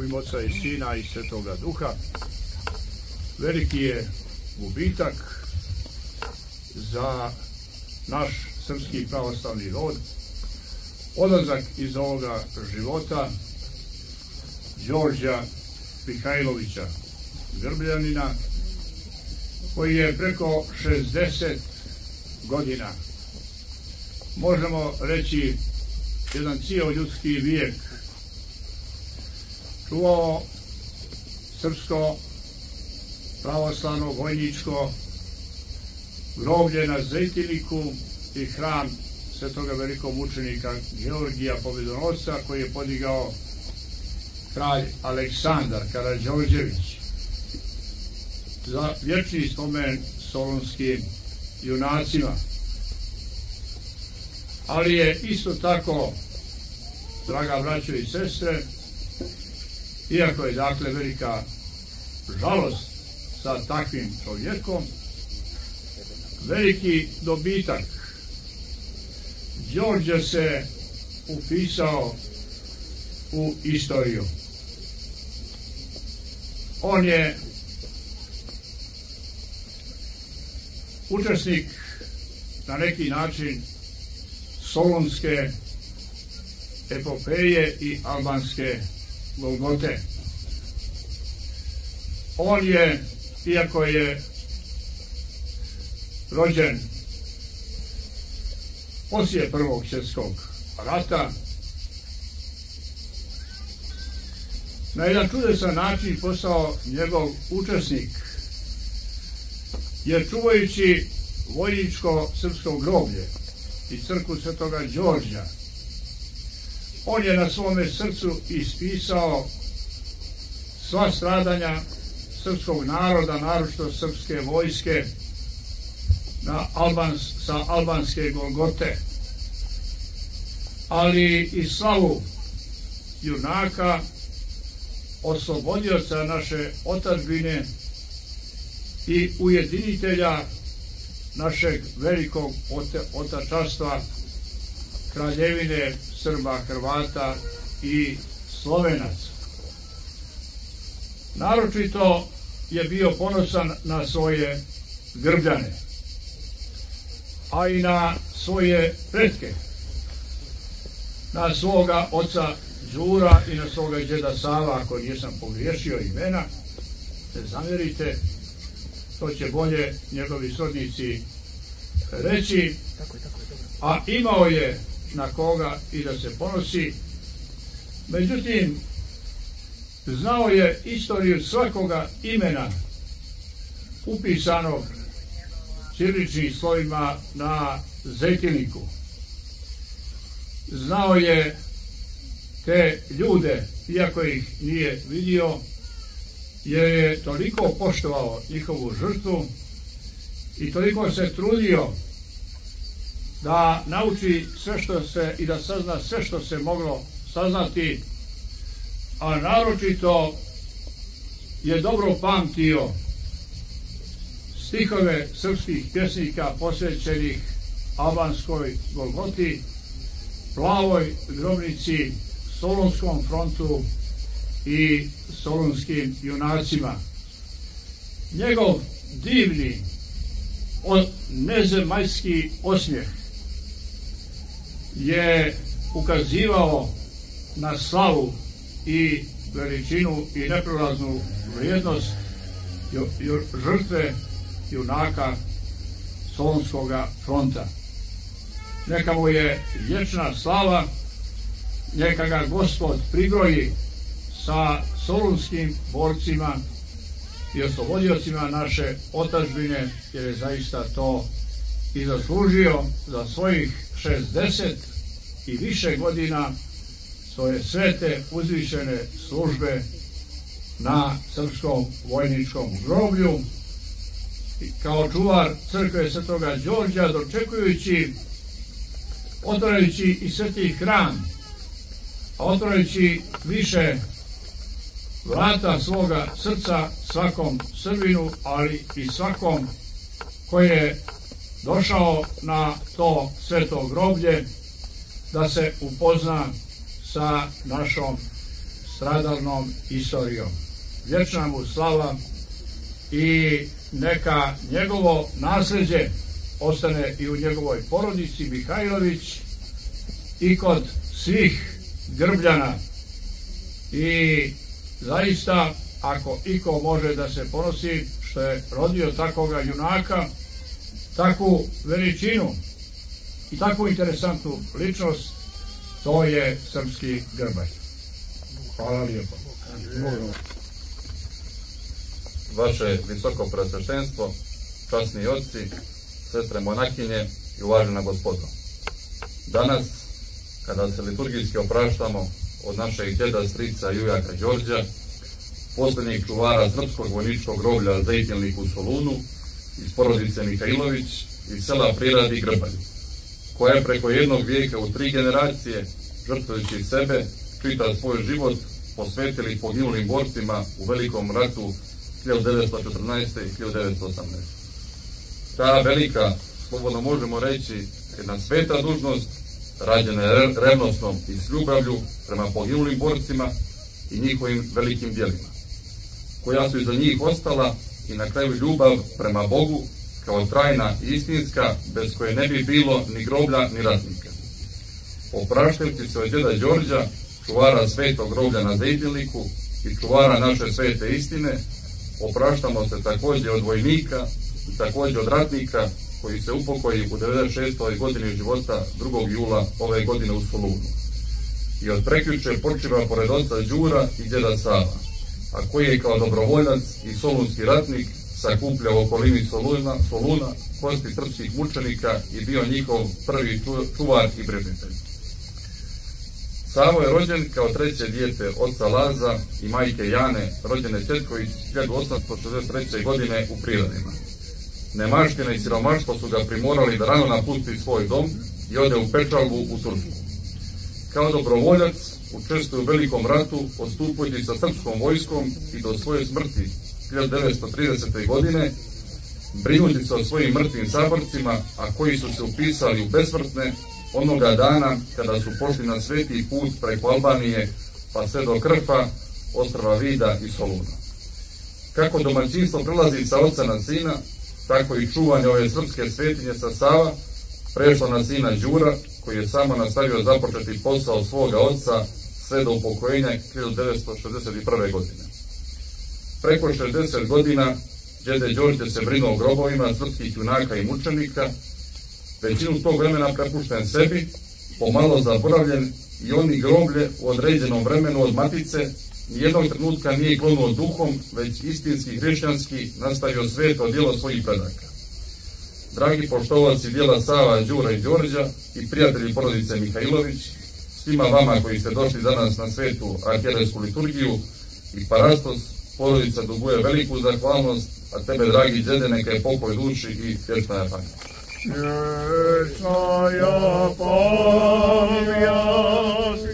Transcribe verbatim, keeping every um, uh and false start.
ime Oca i Sina i Svetoga Duha. Veliki je gubitak za naš srpski pravoslavni rod. Odlazak iz ovoga života Đorđa Mihajlovića Grbljanina, koji je preko šezdeset godina, možemo reći jedan cijel ljudski vijek, čuvao srpsko pravoslavno vojničko groblje na Zejtiniku i hram svetoga velikog mučenika Georgija Pobjedonosca, koji je podigao kralj Aleksandar Karađorđević, za vječni spomen solunskim junacima. Ali je isto tako, draga braćo i sestre, iako je dakle velika žalost sa takvim čovjekom, veliki dobitak. Đorđe se upisao u istoriju. On je učesnik na neki način solunske epopeje i albanske Golgote. On je, iako je rođen poslije Prvog svjetskog rata, na jedan čudesan način postao njegov učesnik, jer čuvajući vojničko srpsko groblje i crkvu Svetoga Đorđa, on je na svome srcu ispisao sva stradanja srpskog naroda, naročito srpske vojske, na Albans, sa albanske Golgote, ali i slavu junaka, oslobodioca naše otadžbine i ujedinitelja našeg velikog otačanstva, Kraljevine Srba, Hrvata i Slovenaca. Naročito je bio ponosan na svoje Grbljane, a i na svoje pretke, na svoga oca Đura i na svoga džeda Sava, ako nisam pogriješio imena, ne zamjerite, to će bolje njegovi srodnici reći, a imao je na koga i da se ponosi. Međutim, znao je istoriju svakoga imena upisanog ćiriličnim slovima na Zejtiniku. Znao je te ljude, iako ih nije vidio, jer je toliko poštovao njihovu žrtvu i toliko se trudio da nauči sve što se i da sazna sve što se moglo saznati, a naročito je dobro pamtio stihove srpskih pjesnika posvećenih albanskoj Golgoti, plavoj grobnici, Solunskom frontu i solunskim junacima. Njegov divni, nezemaljski osmijeh je ukazivao na slavu i veličinu i neprolaznu vrijednost žrtve junaka Solunskoga fronta. Neka mu je vječna slava, neka ga Gospod pribroji sa solunskim borcima i oslobodiocima naše otadžbine, jer je zaista to i zaslužio za svojih šezdeset i više godina svoje svete uzvišene službe na srpskom vojničkom groblju i kao čuvar crkve Svetoga Đorđa, dočekujući, otvarajući i sveti hram, a otvarajući više vrata svoga srca svakom Srbinu, ali i svakom koji je došao na to sveto groblje, da se upozna sa našom stradalnom istorijom. Vječna mu slava i neka njegovo nasljeđe ostane i u njegovoj porodici Mihajlović i kod svih Grbljana. I zaista, ako iko može da se ponosi što je rodio takvoga junaka, takvu veličinu i takvu interesantnu ličnost, to je srpski Grbalj. Hvala lijepo. Vaše visoko preosveštenstvo, časni oci, sestre monahinje i uvažena gospodo. Danas, kada se liturgijski opraštamo od našeg djeda, strica i ujaka Đorđa, posljednjeg čuvara srpskog vojničkog groblja Zejtilnik u Solunu, iz porodice Mihajlović, iz sela Priradi i Grbalju, koja je preko jednog vijeka u tri generacije, žrtvujući sebe, čitav svoj život, posvetili poginulim borcima u Velikom ratu hiljadu devetsto četrnaeste. i hiljadu devetsto osamnaeste. Ta velika, slobodno možemo reći, jedna sveta dužnost, rađena je revnosnom i s ljubavlju prema poginulim borcima i njihovim velikim djelima, koja su iza njih ostala, i na kraju ljubav prema Bogu kao trajna i istinska, bez koje ne bi bilo ni groblja ni ratnika. Opraštajući se od djeda Đorđa, čuvara svetog groblja na Zejtilniku i čuvara naše svete istine, opraštamo se također od vojnika i također od ratnika koji se upokoji u devedeset šestoj godini života drugog jula ove godine u Solunu. I od prekjuče počiva pored oca Đura i djeda Sava, a koji je kao dobrovoljac i solunski ratnik sakupljao u okolini Soluna, Soluna kosti srpskih mučenika i bio njihov prvi čuvar i brižitelj. Savo je rođen kao treće dijete oca Laza i majke Jane, rođene Četković hiljadu osamsto šezdeset treće. godine u Prirodima. Nemaština i siromaštvo su ga primorali da rano napusti svoj dom i ode u pečalbu u Tursku. Kao dobrovoljac učestvuje u Velikom ratu, odstupujući sa srpskom vojskom i do svoje smrti hiljadu devetsto tridesete. godine, brinući se o svojim mrtvim saborcima, a koji su se upisali u besmrtne onoga dana kada su pošli na sveti put preko Albanije pa sve do Krfa, ostrva Vida i Soluna. Kako domaćinstvo prelazi sa oca na sina, tako i čuvanje ove srpske svetinje sa Sava prešlo na sina Đura, koji je samo nastavio započeti posao svoga oca sve do upokojenja hiljadu devetsto šezdeset prve. godine. Preko šezdeset godina djede Đorđe se brinuo o grobovima srpskih junaka i mučenika, većinu tog vremena prepušten sebi, pomalo zaboravljen, i oni groblje u određenom vremenu od matice nijednog trenutka nije klonuo duhom, već istinski hrišćanski nastavio sveto djelo svojih predaka. Dragi poštovaci djela Sava, Đura i Đorđa i prijatelji porodice Mihajlović, svima vama koji ste došli danas na svetu arhijerejsku liturgiju i parastos, porodica duguje veliku zahvalnost, a tebe, dragi djede, neka je pokoj duši i vječna je pamet. Vječna je pamet.